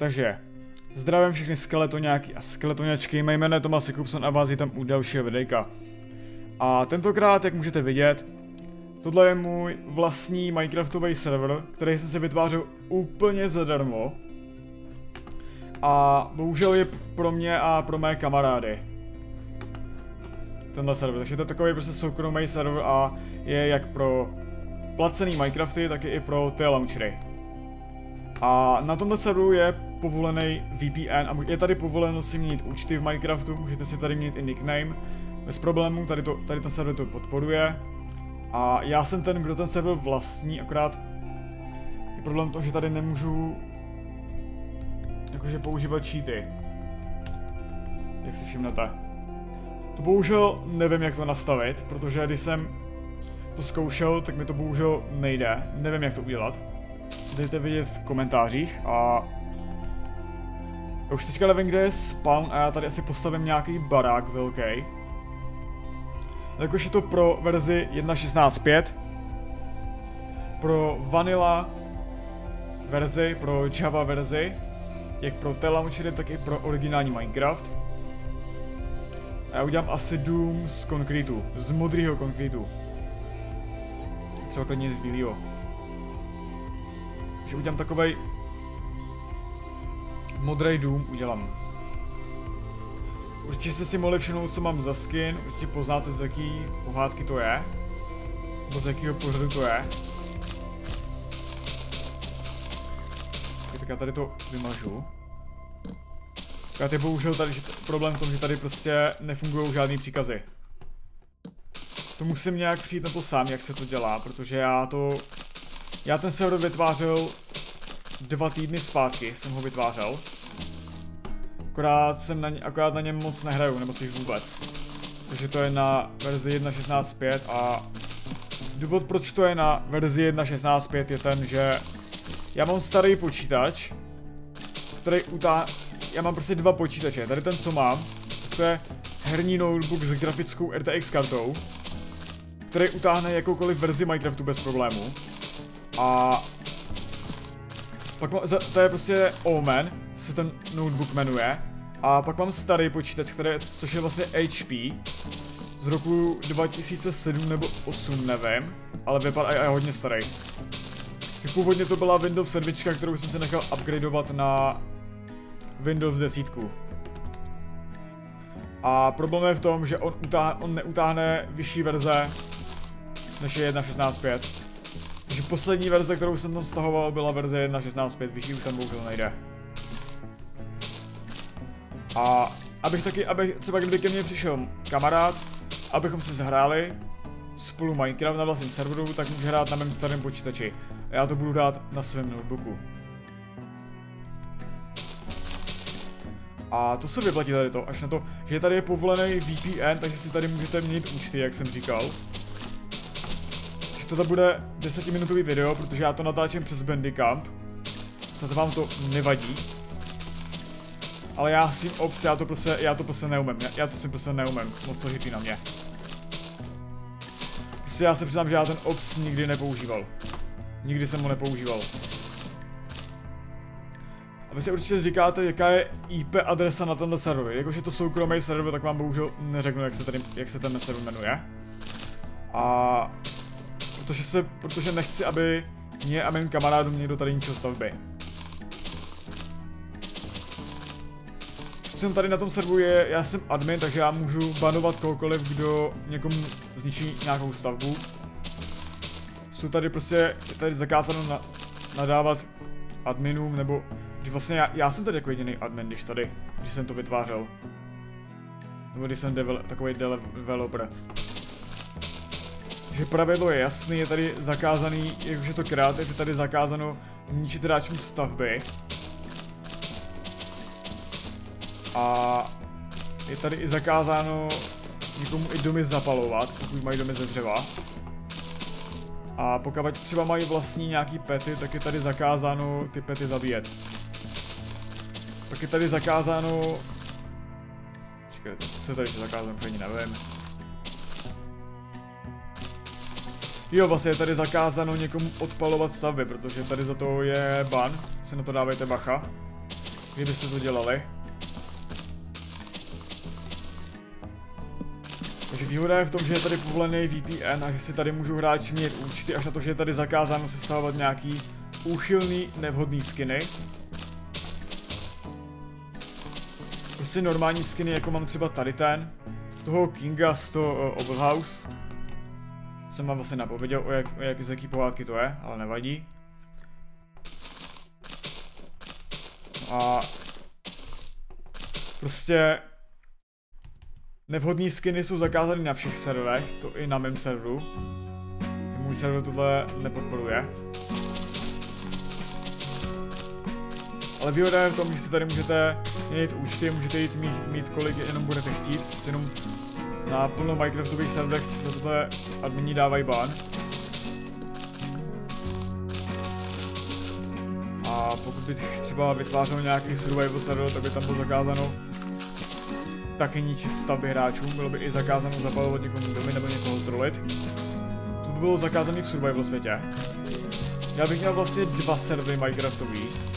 Takže zdravím všechny skeletoňáky a skeletoňačky, mé jméno je Tomas Jakubson a vás je tam u dalšího videjka. A tentokrát, jak můžete vidět, tohle je můj vlastní Minecraftový server, který jsem si vytvářel úplně zadarmo. A bohužel je pro mě a pro mé kamarády tenhle server, takže to je takový prostě soukromý server a je jak pro placený Minecrafty, tak je i pro ty launchery. A na tomhle serveru je povolený VPN a je tady povoleno si měnit účty v Minecraftu, můžete si tady měnit i nickname, bez problémů, tady ten server to podporuje. A já jsem ten, kdo ten server vlastní, akorát je problém to, že tady nemůžu jakože používat cheaty. Jak si všimnete. To bohužel nevím, jak to nastavit, protože když jsem to zkoušel, tak mi to bohužel nejde. Nevím, jak to udělat. Dejte vidět v komentářích a já už teďka nevím, kde je spawn a já tady asi postavím nějaký barák velký. Jakož je to pro verzi 1.16.5, pro vanilla verzi, pro Java verzi, jak pro té launchery, tak i pro originální Minecraft. A já udělám asi dům z konkrétu, z modrého konkrétu. Třeba klidně z bílého. Takže udělám takovej modrý dům, udělám. Určitě jste si mohli všimnout, co mám za skin, určitě poznáte, z jaký pohádky to je. Nebo z jakého pořadu to je. Tak já tady to vymažu. Je bohužel tady problém v tom, že tady prostě nefungují žádný příkazy. To musím nějak přijít na to sám, jak se to dělá, protože já ten server vytvářel 2 týdny zpátky, jsem ho vytvářel. Akorát na něm moc nehraju, nebo spíš vůbec. Takže to je na verzi 1.16.5 a důvod, proč to je na verzi 1.16.5 je ten, že já mám starý počítač, který já mám prostě 2 počítače. Tady ten, co mám, to je herní notebook s grafickou RTX kartou, který utáhne jakoukoliv verzi Minecraftu bez problému. A pak to je prostě Omen, se ten notebook jmenuje. A pak mám starý počítač, což je vlastně HP, z roku 2007 nebo 2008, nevím, ale vypadá a je hodně starý. Původně to byla Windows 7, kterou jsem si nechal upgradeovat na Windows 10. A problém je v tom, že on neutáhne vyšší verze, než je 1.16.5. Takže poslední verze, kterou jsem tam stahoval, byla verze 1.16.5, vyšší už tam bohužel nejde. A abych třeba kdyby ke mně přišel kamarád, abychom se zahráli spolu Minecraft na vlastním serveru, tak může hrát na mém starém počítači. A já to budu dát na svém notebooku. A to se vyplatí tady to, až na to, že tady je povolený VPN, takže si tady můžete měnit účty, jak jsem říkal. Že toto bude 10minutový video, protože já to natáčím přes Bandicamp. Snad vám to nevadí. Ale já s tím ops, já to prostě neumím, já to si prostě neumím, moc složitý na mě. Prostě já se přiznám, že já ten ops nikdy nepoužíval. Nikdy jsem ho nepoužíval. A vy si určitě říkáte, jaká je IP adresa na tenhle server. Jakož je to soukromý server, tak vám bohužel neřeknu, jak se ten server jmenuje. A protože nechci, aby mě a mým kamarádům někdo tady ničil stavby. Jsem tady na tom serveru já jsem admin, takže já můžu banovat kohokoliv, kdo někomu zničí nějakou stavbu. Jsou tady prostě, je tady zakázáno nadávat adminům, nebo když vlastně já jsem tady jako jediný admin, když jsem to vytvářel. Nebo když jsem takový developer. Takže pravidlo je jasný, je tady zakázaný, jakože je to kreativ, je tady zakázáno ničit hráčům stavby. A je tady i zakázáno někomu i domy zapalovat, pokud mají domy ze dřeva. A pokud třeba mají vlastní nějaký pety, tak je tady zakázáno ty pety zabíjet. Pak je tady zakázáno... Počkejte, co je tady zakázáno, ani nevím. Jo, vlastně je tady zakázáno někomu odpalovat stavby, protože tady za to je ban, si na to dávejte bacha. kdybyste to dělali. Takže výhoda je v tom, že je tady povolený VPN a že si tady můžou hráči mít účty, až na to, že je tady zakázáno sestavovat nějaký úchylný, nevhodný skiny. Prostě normální skiny, jako mám třeba tady ten, toho Kinga z toho Overhouse. Jsem vám vlastně napověděl, z jaký pohádky to je, ale nevadí. A prostě nevhodný skiny jsou zakázány na všech serverech, to i na mém serveru. Můj server tohle nepodporuje. Ale výhoda je v tom, že si tady můžete měnit účty, můžete jít mít kolik jenom budete chtít, prostě jenom na plno Minecraftových serverech za tohle admini dávají ban. A pokud bych třeba vytvářel nějaký survival server, tak by tam bylo zakázáno taky ničit stavby hráčů, bylo by i zakázáno zapalovat někomu domy nebo někoho trolit. To by bylo zakázané v survival světě. Já bych měl vlastně 2 servery Minecraftový.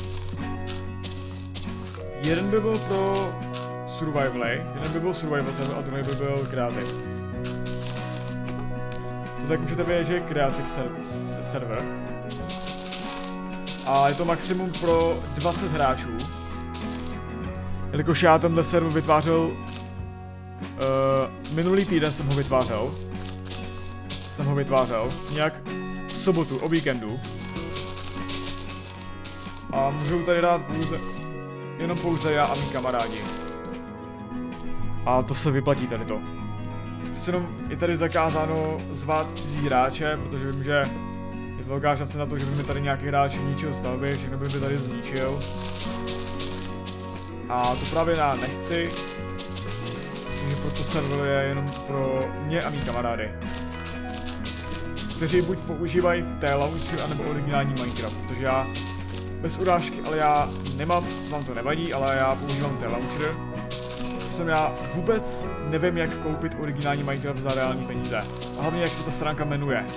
Jeden by byl pro survivaly, jeden by byl survival server a druhý by byl creative. To tak můžete vědět, že je creative server. A je to maximum pro 20 hráčů. Jelikož já tenhle server vytvářel minulý týden jsem ho vytvářel nějak v sobotu, o víkendu. A můžou tady dát jenom pouze já a mý kamarádi. A to se vyplatí tady to. Prostě jenom je tady zakázáno zvát cizí hráče, protože vím, že je velká šance na to, že by mi tady nějaký hráč ničil stavby, všechno by mi tady zničil. A to právě já nechci. Takže proto server je jenom pro mě a mý kamarády, kteří buď používají T-Launcher, anebo originální Minecraft, protože já, bez urážky, ale já nemám, vám to nevadí, ale já používám T-Launcher. Já vůbec nevím, jak koupit originální Minecraft za reální peníze. A hlavně, jak se ta stránka jmenuje.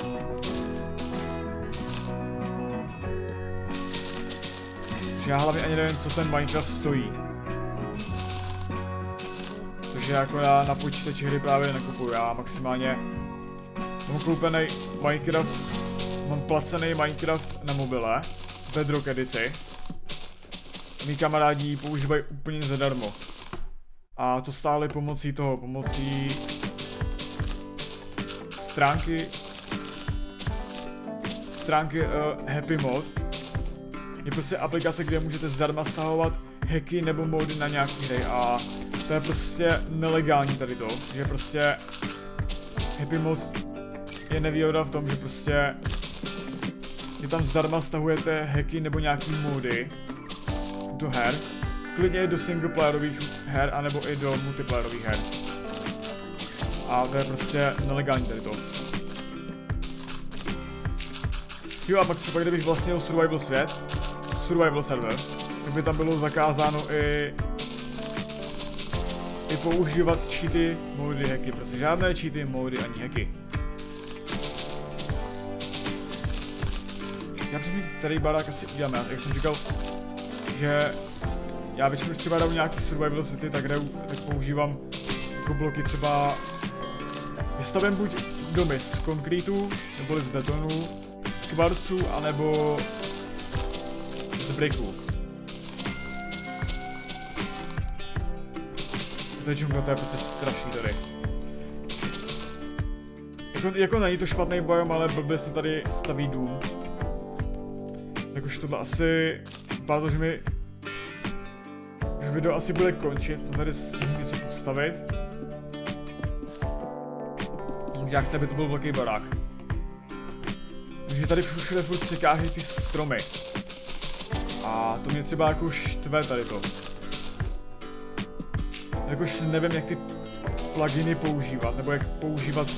Že já hlavně ani nevím, co ten Minecraft stojí. Takže jako já na počítači hry právě nekupuju. Já maximálně mám koupený Minecraft, mám placený Minecraft na mobile, Bedrock edici. Mí kamarádi používají úplně zadarmo. A to stále pomocí stránky Happy Mod. Je prostě aplikace, kde můžete zdarma stahovat hacky nebo mody na nějaký hry a to je prostě nelegální tady to, že prostě Happy Mod je nevýhoda v tom, že prostě je tam zdarma stahujete hacky nebo nějaký mody do her. Klidně i do singleplayerových her, anebo i do multiplayerových her. A to je prostě nelegální tady to. Jo a pak třeba kdybych vlastnil survival svět, survival server, tak by tam bylo zakázáno i používat cheaty, mody, hacky, prostě žádné cheaty, mody ani hacky. Já přemýšlím, který barák asi uděláme, jak jsem říkal, že já většinou třeba dám nějaký survival city, tak používám jako bloky třeba, vystavím buď domy z konkrétu, nebo z betonu, z kvarcu, anebo z bricku. To je prostě strašný tady. Jako není to špatný biom, ale blbě se tady staví dům. Jakož tohle asi vypadá to, že mi už video asi bude končit, tady s tím něco postavit. Já chci, aby to byl velký barák. Takže tady všude furt překáží ty stromy. A to mě třeba jako štve tady to. Jakož nevím, jak ty pluginy používat, nebo jak používat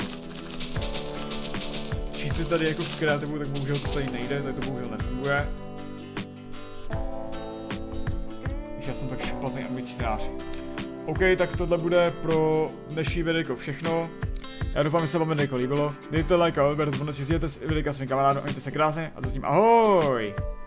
cheaty tady jako v kreativu, tak bohužel to tady nejde, tady to bohužel nefunguje. Já jsem tak špatný ambičnář. OK, tak tohle bude pro dnešní videjko všechno. Já doufám, že se vám videjko líbilo. Dejte like a odběr, zvoneček, sdílejte videjka svým kamarádům, mějte se krásně a zatím ahoj!